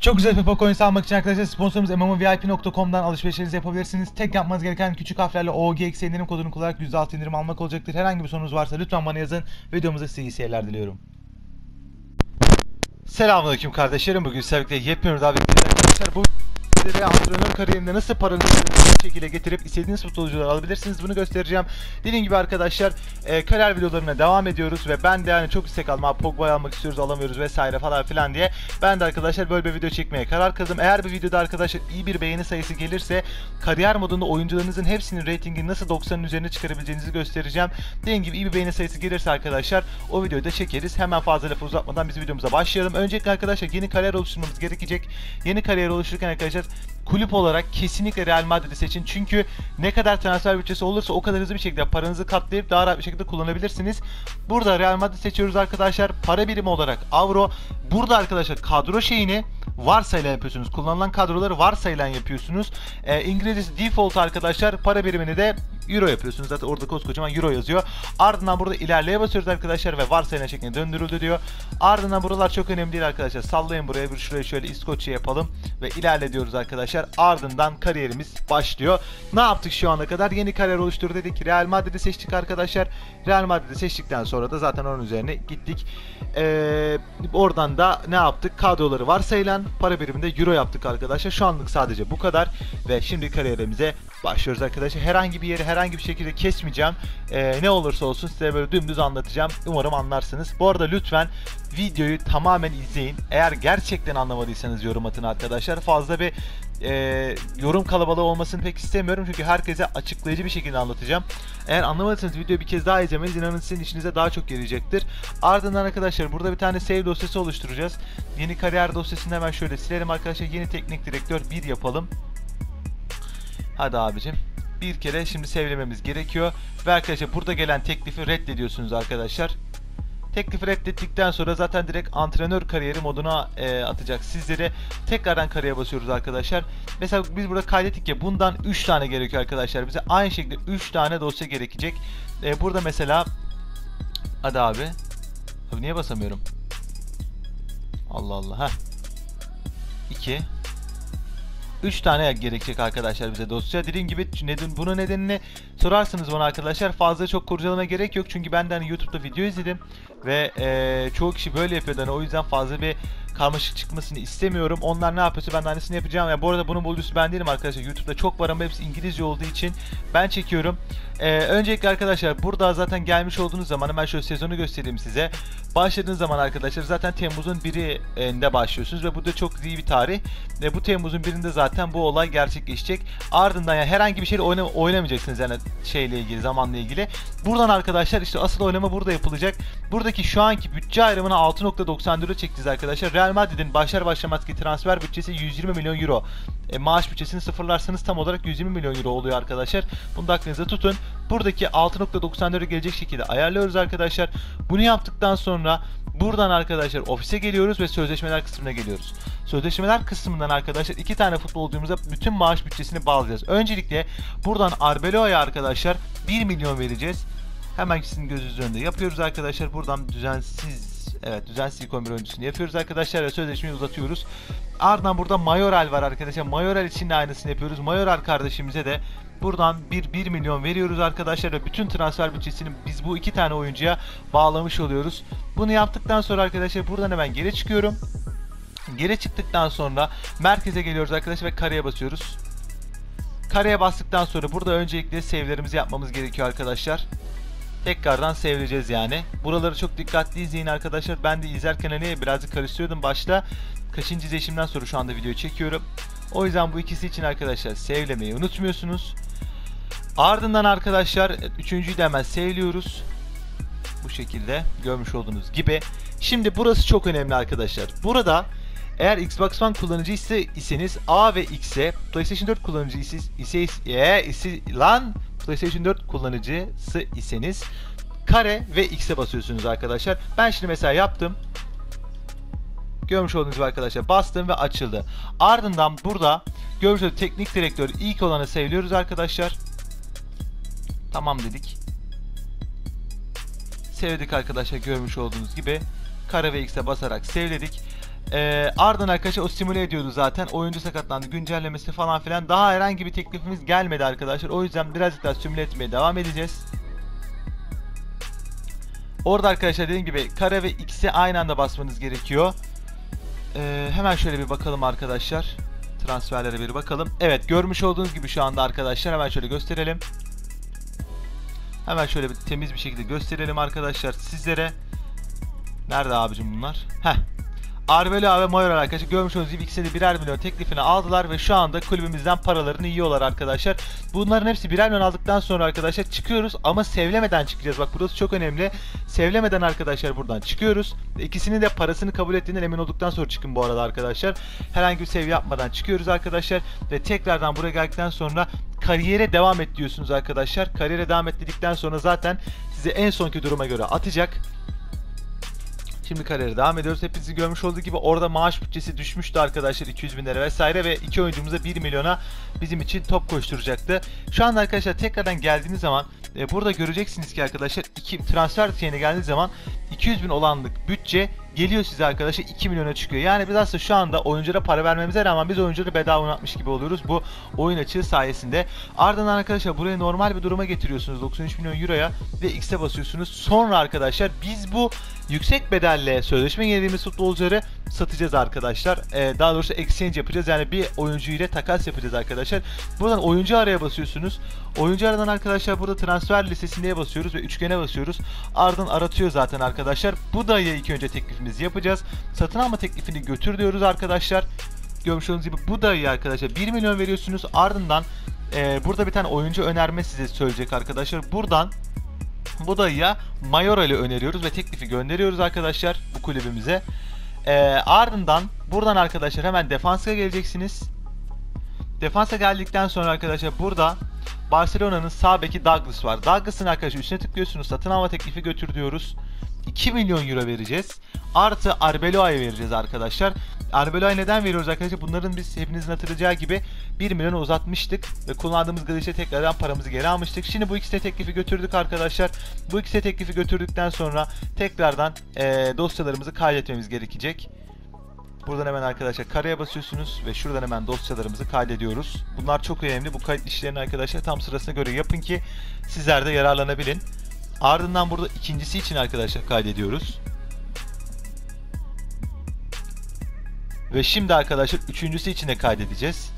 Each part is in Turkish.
Çok güzel FIFA coins almak için arkadaşlar sponsorumuz MMOVIP.com'dan alışverişlerinizi yapabilirsiniz. Tek yapmanız gereken küçük harflerle OGX indirim kodunu kullanarak %6 indirim almak olacaktır. Herhangi bir sorunuz varsa lütfen bana yazın. Videomuza size iyi seyirler diliyorum. Selamünaleyküm kardeşlerim. Bugün sevgiyle yepyeni daha birlikteyiz arkadaşlar. Bu videoda antrenör kariyerinde nasıl paranızı bir şekilde getirip istediğiniz futbolcuları alabilirsiniz, bunu göstereceğim. Dediğim gibi arkadaşlar kariyer videolarına devam ediyoruz ve ben de yani çok istek aldım. Pogba'yı almak istiyoruz, alamıyoruz vesaire falan filan diye. Ben de arkadaşlar böyle bir video çekmeye karar kıldım. Eğer bir videoda arkadaşlar iyi bir beğeni sayısı gelirse kariyer modunda oyuncularınızın hepsinin ratingini nasıl 90'ın üzerine çıkarabileceğinizi göstereceğim. Dediğim gibi iyi bir beğeni sayısı gelirse arkadaşlar o videoyu da çekeriz. Hemen fazla lafı uzatmadan biz videomuza başlayalım. Öncelikle arkadaşlar yeni kariyer oluşturmamız gerekecek. Yeni kariyer oluştururken arkadaşlar kulüp olarak kesinlikle Real Madrid'i seçin. Çünkü ne kadar transfer bütçesi olursa o kadar hızlı bir şekilde paranızı katlayıp daha rahat bir şekilde kullanabilirsiniz. Burada Real Madrid seçiyoruz arkadaşlar. Para birimi olarak avro. Burada arkadaşlar kadro şeyini varsayılan yapıyorsunuz. Kullanılan kadroları varsayılan yapıyorsunuz. İngilizcesi default arkadaşlar. Para birimini de euro yapıyorsunuz. Zaten orada koskocaman euro yazıyor. Ardından burada ilerleye basıyoruz arkadaşlar ve varsayılan şeklinde döndürüldü diyor. Ardından buralar çok önemli değil arkadaşlar. Sallayın buraya, bir şuraya şöyle İskoçya yapalım ve ilerle diyoruz arkadaşlar. Ardından kariyerimiz başlıyor. Ne yaptık şu ana kadar? Yeni kariyer oluştur dedik. Real Madrid'i seçtik arkadaşlar. Real Madrid'i seçtikten sonra da zaten onun üzerine gittik. Oradan da ne yaptık? Kadroları varsayılan, para biriminde euro yaptık arkadaşlar. Şu anlık sadece bu kadar ve şimdi kariyerimize başlıyoruz arkadaşlar. Herhangi bir yeri herhangi bir şekilde kesmeyeceğim. Ne olursa olsun size böyle dümdüz anlatacağım. Umarım anlarsınız. Bu arada lütfen videoyu tamamen izleyin. Eğer gerçekten anlamadıysanız yorum atın arkadaşlar. Fazla bir yorum kalabalığı olmasını pek istemiyorum. Çünkü herkese açıklayıcı bir şekilde anlatacağım. Eğer anlamadıysanız videoyu bir kez daha izlemeniz inanın sizin işinize daha çok yarayacaktır. Ardından arkadaşlar burada bir tane save dosyası oluşturacağız. Yeni kariyer dosyasını hemen şöyle silelim arkadaşlar. Yeni teknik direktör 1 yapalım. Hadi abicim. Bir kere şimdi sevlememiz gerekiyor. Ve arkadaşlar burada gelen teklifi reddediyorsunuz arkadaşlar. Teklifi reddettikten sonra zaten direkt antrenör kariyeri moduna atacak sizleri. Tekrardan kariyere basıyoruz arkadaşlar. Mesela biz burada kaydettik ya, bundan 3 tane gerekiyor arkadaşlar. Bize aynı şekilde 3 tane dosya gerekecek. Burada mesela hadi abi. Abi niye basamıyorum? Allah Allah. Heh. 2 3 tane gerekecek arkadaşlar bize dosya. Dediğim gibi bunun nedenini sorarsınız bana arkadaşlar. Fazla çok kurcalamaya gerek yok. Çünkü ben de hani YouTube'da video izledim. Ve çoğu kişi böyle yapıyordu. Hani o yüzden fazla bir karmaşık çıkmasını istemiyorum. Onlar ne yapıyorsa ben de aynısını yapacağım. Ya bu arada bunun bulucusu ben değilim arkadaşlar. YouTube'da çok var ama hepsi İngilizce olduğu için ben çekiyorum. Öncelikle arkadaşlar burada zaten gelmiş olduğunuz zaman hemen şöyle sezonu göstereyim size. Başladığınız zaman arkadaşlar zaten Temmuz'un 1'inde başlıyorsunuz ve bu da çok iyi bir tarih. Bu Temmuz'un 1'inde zaten bu olay gerçekleşecek. Ardından yani herhangi bir şeyle oynamayacaksınız yani şeyle ilgili, zamanla ilgili. Buradan arkadaşlar işte asıl oynama burada yapılacak. Buradaki şu anki bütçe ayrımına 6.94'e çekeceğiz arkadaşlar. Real Madrid'in başlar başlamazki transfer bütçesi 120 milyon euro. Maaş bütçesini sıfırlarsanız tam olarak 120 milyon euro oluyor arkadaşlar. Bunu da aklınıza tutun. Buradaki 6.94'e gelecek şekilde ayarlıyoruz arkadaşlar. Bunu yaptıktan sonra buradan arkadaşlar ofise geliyoruz ve sözleşmeler kısmına geliyoruz. Sözleşmeler kısmından arkadaşlar 2 tane futbolcumuza bütün maaş bütçesini bağlayacağız. Öncelikle buradan Arbeloa'ya arkadaşlar 1 milyon vereceğiz. Hemen sizin gözünüzün önünde yapıyoruz arkadaşlar. Buradan düzensiz ilk 11 oyuncusunu yapıyoruz arkadaşlar ve sözleşmeyi uzatıyoruz. Ardından burada Mayoral var arkadaşlar. Mayoral için de aynısını yapıyoruz. Mayoral kardeşimize de buradan 1 milyon veriyoruz arkadaşlar ve bütün transfer bütçesini biz bu 2 tane oyuncuya bağlamış oluyoruz. Bunu yaptıktan sonra arkadaşlar buradan hemen geri çıkıyorum. Geri çıktıktan sonra merkeze geliyoruz arkadaşlar ve kareye basıyoruz. Kareye bastıktan sonra burada öncelikle save'lerimizi yapmamız gerekiyor arkadaşlar. Tekrardan save'leyeceğiz yani. Buraları çok dikkatli izleyin arkadaşlar. Ben de izlerken hani birazcık karıştırıyordum başta. Kaçıncı izleyişimden sonra şu anda videoyu çekiyorum. O yüzden bu ikisi için arkadaşlar save'lemeyi unutmuyorsunuz. Ardından arkadaşlar üçüncüyü de hemen save'liyoruz. Bu şekilde görmüş olduğunuz gibi. Şimdi burası çok önemli arkadaşlar. Burada eğer Xbox One kullanıcı iseniz A ve X'e, PlayStation 4 kullanıcı PlayStation 4 kullanıcısı iseniz kare ve X'e basıyorsunuz arkadaşlar. Ben şimdi mesela yaptım. Görmüş olduğunuz gibi arkadaşlar bastım ve açıldı. Ardından burada görmüş olduğunuz teknik direktör ilk olanı seviyoruz arkadaşlar. Tamam dedik. Sevdik arkadaşlar, görmüş olduğunuz gibi kare ve X'e basarak sevledik. Ardından arkadaşlar o simüle ediyordu zaten. Oyuncu sakatlandı, güncellemesi falan filan. Daha herhangi bir teklifimiz gelmedi arkadaşlar. O yüzden birazcık daha simüle etmeye devam edeceğiz. Orada arkadaşlar dediğim gibi kare ve X'e aynı anda basmanız gerekiyor. Hemen şöyle bir bakalım arkadaşlar. Transferlere bir bakalım. Evet, görmüş olduğunuz gibi şu anda arkadaşlar hemen şöyle gösterelim. Hemen şöyle bir temiz bir şekilde gösterelim arkadaşlar sizlere. Nerede abicim bunlar? Heh. Arbeloa ve Mayor arkadaşlar görmüş olduğunuz gibi ikisi de birer milyon teklifini aldılar ve şu anda kulübümüzden paralarını yiyorlar arkadaşlar. Bunların hepsi birer milyon aldıktan sonra arkadaşlar çıkıyoruz ama sevlemeden çıkacağız. Bak burası çok önemli. Sevlemeden arkadaşlar buradan çıkıyoruz. İkisinin de parasını kabul ettiğinden emin olduktan sonra çıkın bu arada arkadaşlar. Herhangi bir seviye yapmadan çıkıyoruz arkadaşlar ve tekrardan buraya geldikten sonra kariyere devam et diyorsunuz arkadaşlar. Kariyere devam et dedikten sonra zaten sizi en sonki duruma göre atacak. Şimdi kariyere devam ediyoruz. Hepinizi görmüş olduğu gibi orada maaş bütçesi düşmüştü arkadaşlar 200 bin lira vesaire ve iki oyuncumuz da 1 milyona bizim için top koşturacaktı. Şu anda arkadaşlar tekrardan geldiğiniz zaman burada göreceksiniz ki arkadaşlar transfer şeyine geldiğiniz zaman 200 bin olanlık bütçe geliyor size arkadaşlar 2 milyona çıkıyor. Yani biz aslında şu anda oyunculara para vermemize rağmen biz oyuncuları bedava oynatmış gibi oluyoruz bu oyun açığı sayesinde. Ardından arkadaşlar burayı normal bir duruma getiriyorsunuz 93 milyon euroya ve X'e basıyorsunuz. Sonra arkadaşlar biz bu yüksek bedelle sözleşme yenilediğimiz futbolcuları satacağız arkadaşlar. Daha doğrusu exchange yapacağız. Yani bir oyuncu ile takas yapacağız arkadaşlar. Buradan oyuncu araya basıyorsunuz. Oyuncu aradan arkadaşlar burada transfer listesine basıyoruz ve üçgene basıyoruz. Ardından aratıyor zaten arkadaşlar. Bu da ilk önce teklifimizi yapacağız. Satın alma teklifini götür diyoruz arkadaşlar. Görmüş olduğunuz gibi bu da iyi arkadaşlar. 1 milyon veriyorsunuz. Ardından burada bir tane oyuncu önerme size söyleyecek arkadaşlar. Buradan bu dayıya Mayora ile öneriyoruz ve teklifi gönderiyoruz arkadaşlar bu kulübümüze. Ardından buradan arkadaşlar hemen defansa geleceksiniz. Defansa geldikten sonra arkadaşlar burada Barcelona'nın sağ beki Douglas var. Douglas'ın arkadaşlar üstüne tıklıyorsunuz. Satın alma teklifi götür diyoruz. 2 milyon euro vereceğiz. Artı Arbeloa'ya vereceğiz arkadaşlar. Arbeloa'ya neden veriyoruz arkadaşlar? Bunların biz hepinizin hatırlayacağı gibi 1 milyonu uzatmıştık ve kullandığımız gradişe tekrardan paramızı geri almıştık. Şimdi bu ikisi de teklifi götürdük arkadaşlar. Bu ikisi de teklifi götürdükten sonra tekrardan dosyalarımızı kaydetmemiz gerekecek. Buradan hemen arkadaşlar kareye basıyorsunuz ve şuradan hemen dosyalarımızı kaydediyoruz. Bunlar çok önemli. Bu kayıt işlerini arkadaşlar tam sırasına göre yapın ki sizler de yararlanabilin. Ardından burada ikincisi için arkadaşlar kaydediyoruz. Ve şimdi arkadaşlar üçüncüsü için de kaydedeceğiz.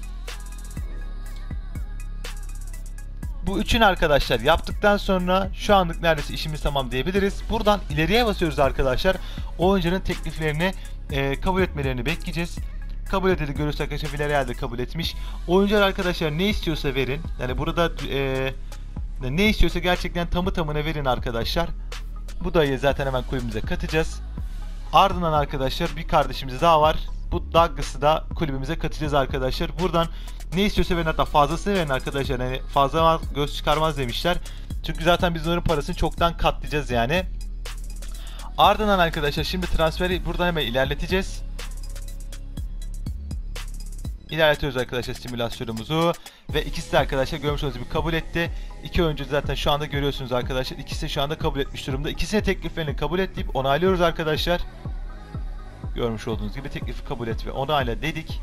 Bu üçün arkadaşlar yaptıktan sonra şu anlık neredeyse işimiz tamam diyebiliriz. Buradan ileriye basıyoruz arkadaşlar. Oyuncunun tekliflerini kabul etmelerini bekleyeceğiz. Kabul edildi görürsek arkadaşlar Villarreal de kabul etmiş. Oyuncular arkadaşlar ne istiyorsa verin. Yani burada ne istiyorsa gerçekten tamı tamına verin arkadaşlar. Bu dayıyı zaten hemen kulübümüze katacağız. Ardından arkadaşlar bir kardeşimiz daha var. Bu Douglas'ı da kulübümüze katacağız arkadaşlar. Buradan ne istiyorsa verin, hatta fazlasını verin arkadaşlar. Yani fazla göz çıkarmaz demişler. Çünkü zaten biz onların parasını çoktan katlayacağız yani. Ardından arkadaşlar şimdi transferi buradan hemen ilerleteceğiz. İlerletiyoruz arkadaşlar simülasyonumuzu. Ve ikisi de arkadaşlar görmüş olduğunuz gibi kabul etti. İki oyuncu zaten şu anda görüyorsunuz arkadaşlar. İkisi de şu anda kabul etmiş durumda. İkisine tekliflerini kabul et deyip onaylıyoruz arkadaşlar. Görmüş olduğunuz gibi teklifi kabul et ve onayla dedik.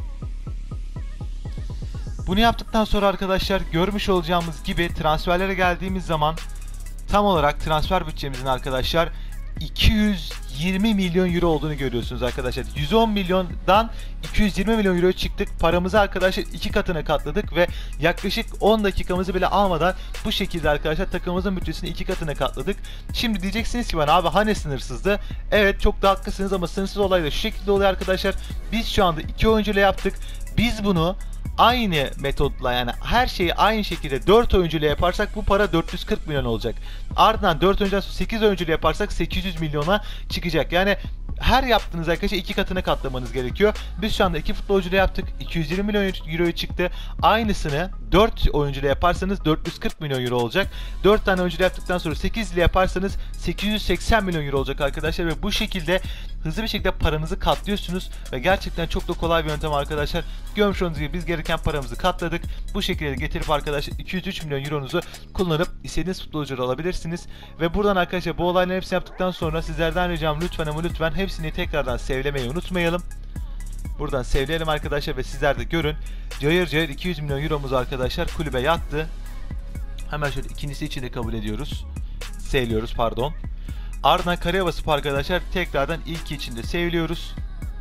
Bunu yaptıktan sonra arkadaşlar görmüş olacağımız gibi transferlere geldiğimiz zaman tam olarak transfer bütçemizin arkadaşlar 220 milyon euro olduğunu görüyorsunuz arkadaşlar. 110 milyondan 220 milyon euroya çıktık. Paramızı arkadaşlar 2 katına katladık ve yaklaşık 10 dakikamızı bile almadan bu şekilde arkadaşlar takımımızın bütçesini 2 katına katladık. Şimdi diyeceksiniz ki bana abi hani sınırsızdı? Evet, çok da haklısınız ama sınırsız olay da şu şekilde oluyor arkadaşlar. Biz şu anda 2 oyuncuyla yaptık. Biz bunu aynı metodla, yani her şeyi aynı şekilde 4 oyuncuyla yaparsak bu para 440 milyon olacak. Ardından 4 oyuncudan sonra 8 oyuncuyla yaparsak 800 milyona çıkacak. Yani her yaptığınız arkadaşlar 2 katına katlamanız gerekiyor. Biz şu anda 2 futbolcuyla yaptık. 220 milyon euroya çıktı. Aynısını 4 oyuncuyla yaparsanız 440 milyon euro olacak. 4 tane oyuncuyla yaptıktan sonra 8 ile yaparsanız 880 milyon euro olacak arkadaşlar ve bu şekilde hızlı bir şekilde paranızı katlıyorsunuz ve gerçekten çok da kolay bir yöntem arkadaşlar. Görmüş olduğunuz gibi biz gereken paramızı katladık. Bu şekilde getirip arkadaşlar 203 milyon euronuzu kullanıp istediğiniz futbolcuları alabilirsiniz. Ve buradan arkadaşlar bu olayların hepsini yaptıktan sonra sizlerden ricam lütfen ama lütfen hepsini tekrardan sevlemeyi unutmayalım. Buradan sevleyelim arkadaşlar ve sizler de görün. Cayır cayır 200 milyon euromuzu arkadaşlar kulübe yattı. Hemen şöyle ikincisi için de kabul ediyoruz. Sevliyoruz pardon. Ardından kareye basıp arkadaşlar tekrardan ilki için de sevliyoruz.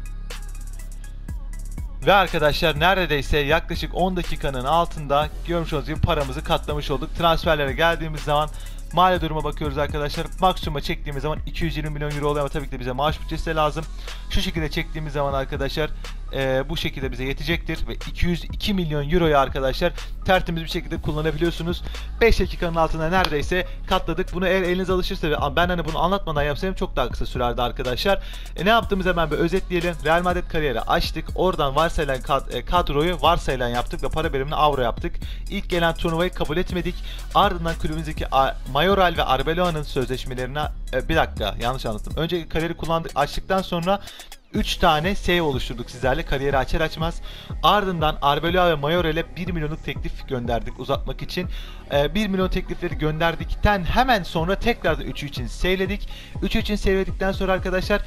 Ve arkadaşlar neredeyse yaklaşık 10 dakikanın altında görmüş olduğunuz gibi paramızı katlamış olduk. Transferlere geldiğimiz zaman mali duruma bakıyoruz arkadaşlar. Maksimuma çektiğimiz zaman 220 milyon euro oluyor ama tabii ki de bize maaş bütçesi de lazım. Şu şekilde çektiğimiz zaman arkadaşlar bu şekilde bize yetecektir. Ve 202 milyon euroyu arkadaşlar tertemiz bir şekilde kullanabiliyorsunuz. 5 dakikanın altında neredeyse katladık. Bunu eğer elinize alışırsa ve ben hani bunu anlatmadan yapsaydım çok daha kısa sürerdi arkadaşlar. Ne yaptığımızı hemen bir özetleyelim. Real Madrid kariyeri açtık. Oradan varsayılan kadroyu varsayılan yaptık ve para birimini avro yaptık. İlk gelen turnuvayı kabul etmedik. Ardından kulübümüzdeki Mayoral ve Arbeloa'nın sözleşmelerine bir dakika yanlış anlattım. Önceki kariyeri kullandık açtıktan sonra 3 tane save oluşturduk sizlerle kariyeri açar açmaz. Ardından Arbeloa ve Mayoral'e 1 milyonluk teklif gönderdik uzatmak için. 1 milyon teklifleri gönderdikten hemen sonra tekrardan 3'ü için save'ledik. 3'ü için save'ledikten sonra arkadaşlar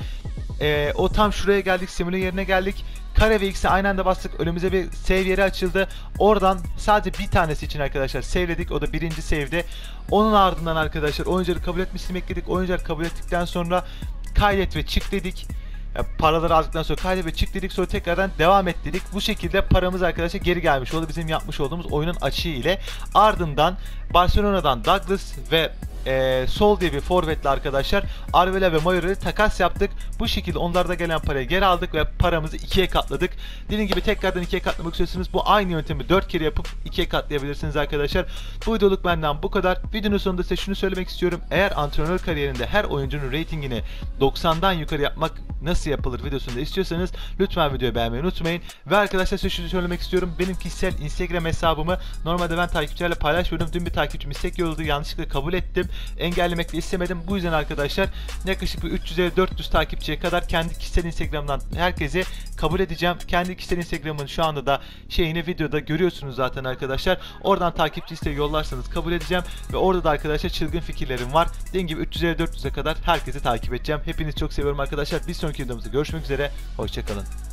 o tam şuraya geldik, simüle yerine geldik. Kare ve X'e aynı anda bastık. Önümüze bir save yeri açıldı. Oradan sadece bir tanesi için arkadaşlar save'ledik. O da birinci save'de. Onun ardından arkadaşlar oyuncuları kabul etmesini bekledik. Oyuncuları kabul ettikten sonra kaydet ve çık dedik. Paraları aldıktan sonra kaydet ve çık dedik. Sonra tekrardan devam et dedik. Bu şekilde paramız arkadaşlar geri gelmiş oldu. Bizim yapmış olduğumuz oyunun açığı ile. Ardından Barcelona'dan Douglas ve Sol diye bir forvetle arkadaşlar Arbeloa ve Mayoral'i takas yaptık. Bu şekilde onlarda gelen parayı geri aldık ve paramızı 2'ye katladık. Dediğim gibi tekrardan 2'ye katlamak istiyorsanız bu aynı yöntemi 4 kere yapıp 2'ye katlayabilirsiniz arkadaşlar. Bu videoluk benden bu kadar. Videonun sonunda size şunu söylemek istiyorum. Eğer antrenör kariyerinde her oyuncunun ratingini 90'dan yukarı yapmak nasıl yapılır videosunu da istiyorsanız lütfen videoyu beğenmeyi unutmayın. Ve arkadaşlar size şunu söylemek istiyorum. Benim kişisel Instagram hesabımı normalde ben takipçilerle paylaşmıyordum. Dün bir takipçim istek yolladı. Yanlışlıkla kabul ettim. Engellemek de istemedim. Bu yüzden arkadaşlar yaklaşık 300-400 takipçiye kadar kendi kişisel Instagram'dan herkese kabul edeceğim. Kendi kişisel Instagram'ın şu anda da şeyini videoda görüyorsunuz zaten arkadaşlar. Oradan takipçi isteği yollarsanız kabul edeceğim. Ve orada da arkadaşlar çılgın fikirlerim var. Dediğim gibi 350-400'e kadar herkesi takip edeceğim. Hepinizi çok seviyorum arkadaşlar. Bir sonraki videomuzda görüşmek üzere. Hoşçakalın.